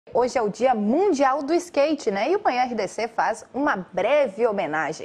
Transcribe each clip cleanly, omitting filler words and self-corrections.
Hoje é o Dia Mundial do Skate, né? E o Manhã RDC faz uma breve homenagem.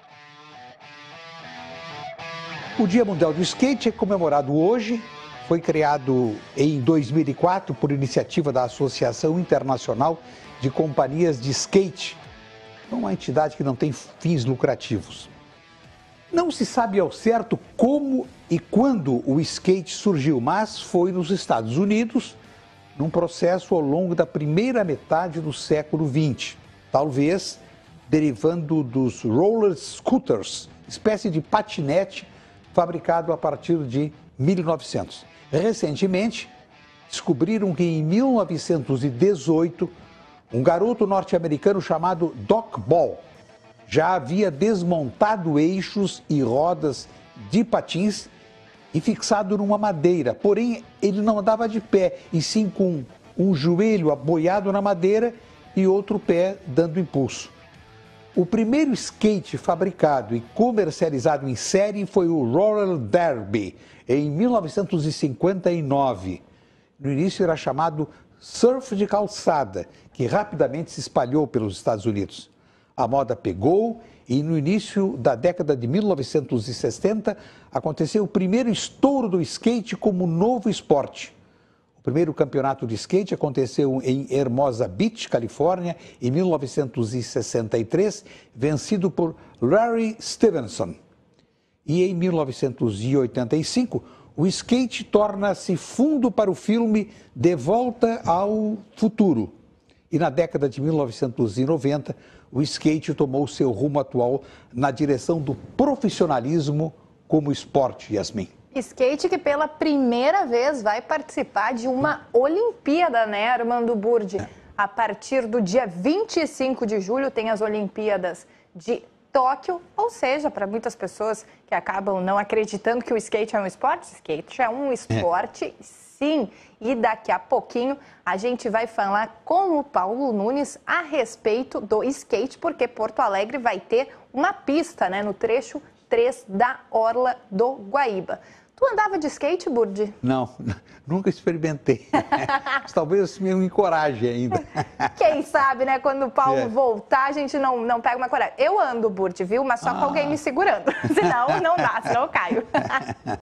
O Dia Mundial do Skate é comemorado hoje. Foi criado em 2004 por iniciativa da Associação Internacional de Companhias de Skate, uma entidade que não tem fins lucrativos. Não se sabe ao certo como e quando o skate surgiu, mas foi nos Estados Unidos, num processo ao longo da primeira metade do século XX, talvez derivando dos roller scooters, espécie de patinete fabricado a partir de 1900. Recentemente, descobriram que em 1918, um garoto norte-americano chamado Doc Ball já havia desmontado eixos e rodas de patins e fixado numa madeira. Porém, ele não andava de pé, e sim com um joelho apoiado na madeira e outro pé dando impulso. O primeiro skate fabricado e comercializado em série foi o Roller Derby, em 1959. No início era chamado surf de calçada, que rapidamente se espalhou pelos Estados Unidos. A moda pegou e no início da década de 1960 aconteceu o primeiro estouro do skate como novo esporte. O primeiro campeonato de skate aconteceu em Hermosa Beach, Califórnia, em 1963, vencido por Larry Stevenson. E em 1985, o skate torna-se fundo para o filme De Volta ao Futuro. E na década de 1990, o skate tomou seu rumo atual na direção do profissionalismo como esporte, Yasmin. Skate que pela primeira vez vai participar de uma Olimpíada, né, Armando Burdi? A partir do dia 25 de julho tem as Olimpíadas de Tóquio, ou seja, para muitas pessoas que acabam não acreditando que o skate é um esporte, skate é um esporte, sim. E daqui a pouquinho a gente vai falar com o Paulo Nunes a respeito do skate, porque Porto Alegre vai ter uma pista, né, no trecho 3 da Orla do Guaíba. Tu andava de skate, Burdi? Não, nunca experimentei. Mas talvez me encoraje ainda. Quem sabe, né? Quando o Paulo voltar, a gente não pega uma coragem. Eu ando, Burdi, viu? Mas só com alguém me segurando. Senão não dá, senão eu caio.